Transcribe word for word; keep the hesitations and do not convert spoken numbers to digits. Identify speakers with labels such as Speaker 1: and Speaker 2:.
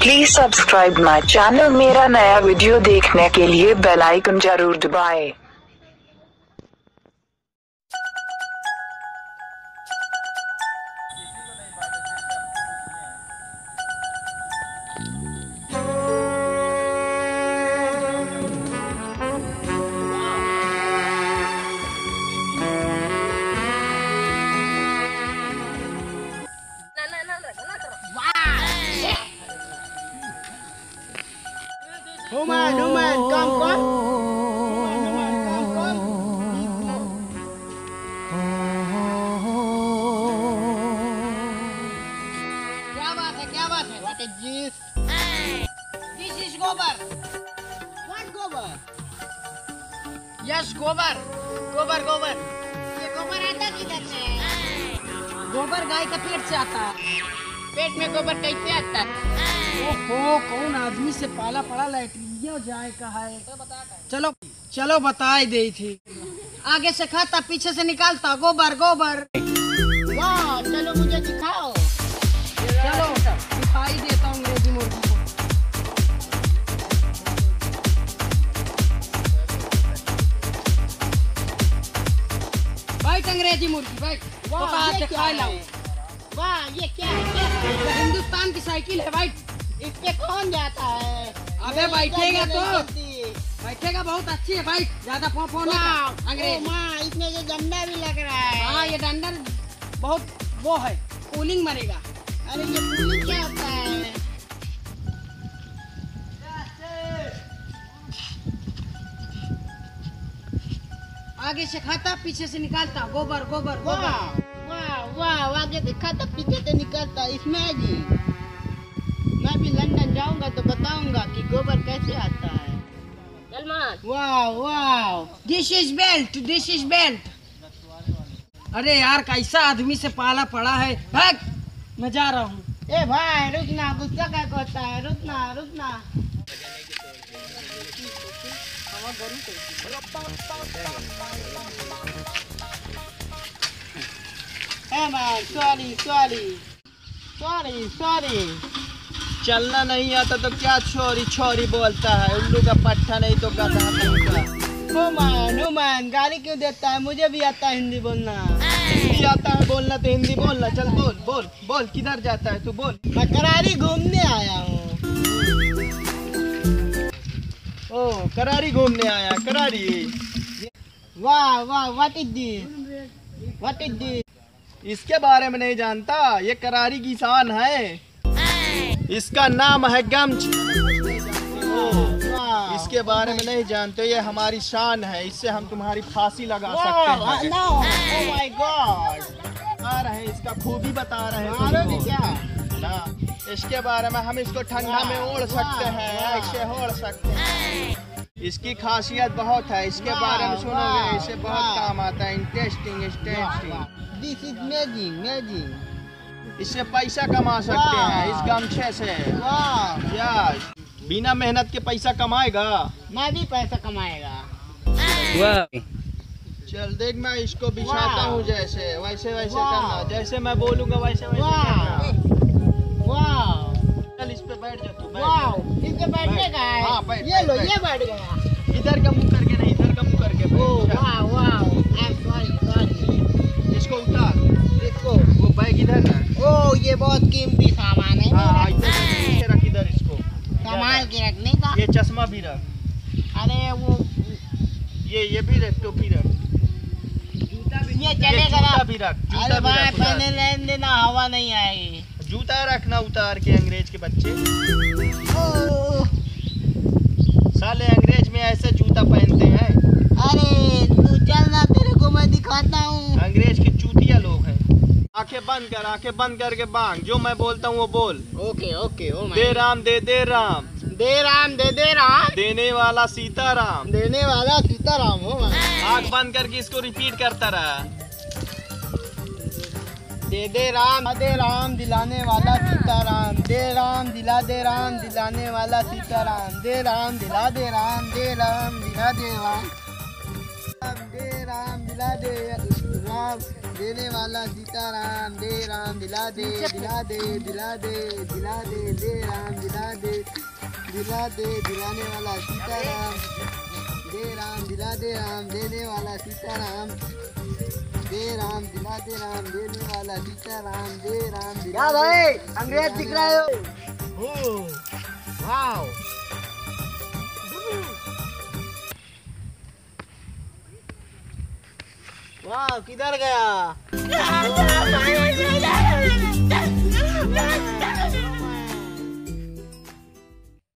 Speaker 1: Please subscribe my channel. मेरा नया video देखने के लिए बेल आइकन जरूर दबाएं।
Speaker 2: Human, human, come, come. Human, come, come. क्या बात है, क्या बात है? What is this? This is gobar. What gobar? Yes, gobar. गोबर, गोबर. ये गोबर आता किधर से? गोबर गाय का पेट से आता है। पेट में गोबर कैसे आता है? ओहो, कौन आदमी से पाला पड़ा लैट्रिन जाए कहा है? चलो चलो बताई दे थी। आगे से खाता पीछे से निकालता गोबर गोबर। वाह, चलो मुझे दिखाओ। चलो दिखाई देता हूँ अंग्रेजी मुर्गी को। बैठ अंग्रेजी मुर्गी बैठ। वाह, ये क्या है? वाह, ये क्या है? क्या है? हिंदुस्तान की साइकिल है बैठ। इस पे कौन जाता है? अबे बैठेगा तो बैठेगा, बहुत अच्छी है भाई, ज्यादा फोन अंग्रेज। माँ, इसमें जो डंडा भी लग रहा है। हाँ, ये डंडा बहुत वो है, कूलिंग मरेगा। अरे ये कूलिंग क्या होता है? आगे से खाता पीछे से निकालता गोबर गोबर गोबर। वाह वाह, आगे से खाता पीछे से निकालता। इसमें जी मैं भी लंदन जाऊंगा तो बताऊंगा कि गोबर कैसे आता है। वाह वाह, this is belt, this is belt. अरे यार, कैसा आदमी से पाला पड़ा है। भाग, मैं जा रहा हूँ। ए भाई रुकना, गुस्सा क्या होता है? रुकना रुकना। Hey man, sorry sorry sorry sorry. चलना नहीं आता तो क्या छोरी छोरी बोलता है? उल्लू का पट्टा नहीं तो गधा नहीं का। हुमान हुमान, गाली क्यों देता है? मुझे भी आता है हिंदी बोलना। भी आता है बोलना तो हिंदी बोलना। चल बोल बोल बोल, किधर जाता है तू? बोल। मैं करारी घूमने आया हूँ। ओ, करारी घूमने आया? करारी, वाह वाह, what is this? What is this? इसके बारे में नहीं जानता? ये करारी की शान है। इसका नाम है गमछ। इसके बारे में नहीं जानते? ये हमारी शान है, इससे हम तुम्हारी फांसी लगा सकते हैं। ओह माय गॉड, बता रहे हैं, इसका खूबी बता रहे हैं क्या ना? इसके बारे में हम इसको ठंडा में ओढ़ सकते हैं, ऐसे ओढ़ सकते हैं। इसकी खासियत बहुत है, इसके बारे में सुनोगे, इससे बहुत काम आता है। Interesting interesting. This is amazing amazing. इससे पैसा कमा सकते हैं, इस गमछे से। वाह यार, बिना मेहनत के पैसा कमाएगा। मैं भी पैसा कमाएगा। वाह, चल देख, मैं इसको बिछाता हूँ जैसे वैसे वैसे करना, जैसे मैं बोलूँगा वैसे वैसे करना। वाह, चल इस पे बैठ जा तू। वाह, इस पे बैठने का है। हाँ, बैठ, ये लो, ये बैठ गया। इधर का मुंह करके नहीं, इधर का मुंह करके। वाह वाह, आई एम सॉरी सॉरी। इसको उतार, इसको। वो बैग इधर है। ओ, ये बहुत कीमती सामान है। हाँ, इधर रख, इधर इसको संभाल के रखने का। ये चश्मा भी रख। अरे वो ये ये भी रख, टोपी रख, जूता भी, ये चलेगा ना? जूता भी रख। अरे भाई, पहने लेने देना, हवा नहीं आएगी। जूता रखना उतार के, अंग्रेज के बच्चे। साले अंग्रेज में ऐसे जूता पहनते हैं। अरे तू चल ना, तेरे को मैं दिखाता हूँ। अंग्रेज के चूतिया लोग हैं। आंखें बंद कर, आंखें बंद करके बांग, जो मैं बोलता हूँ वो बोल। Okay okay. ओ दे राम दे दे राम, दे राम दे दे राम, देने वाला सीताराम, देने वाला सीताराम। हो आंख बंद करके इसको रिपीट करता रहा। दे दे राम दे राम, दिलाने वाला सीताराम, दे राम दिला दे राम, दिलाने वाला सीताराम, दे राम दिला दे राम, दे राम दिला दे राम, दे राम दिला दे राम, देने वाला सीताराम, दे राम दिला दे दिला दे दिला दे दिला दे, दे राम दिला
Speaker 3: दिला दे दिलाने वाला सीताराम, दे राम दिला दे राम देने वाला सीताराम, दे राम दिला दे राम देने वाला सीताराम, दे राम दिला। क्या भाई अंग्रेज दिख रहे हो? वाओ वाह किधर गया?